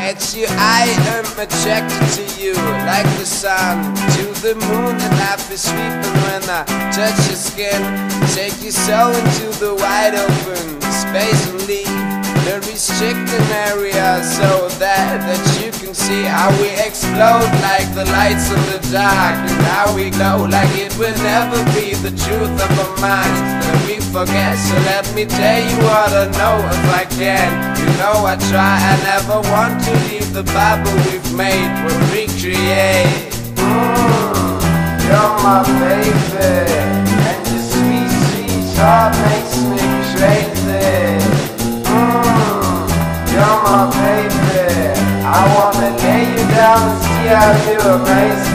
at you, I am attracted to you, like the sun to the moon, and I feel sweeping when I touch your skin. Take your soul into the wide open space and leave the restricted area, so that you can see how we explode like the lights in the dark, and how we glow like it will never be the truth of our minds that we forget. So let me tell you what I know if I can. You know I try, I never want to leave the Bible we've made, we'll recreate. You're my baby, and your sweet, sweet heart makes me crazy. You're my baby, I wanna lay you down and see how you amaze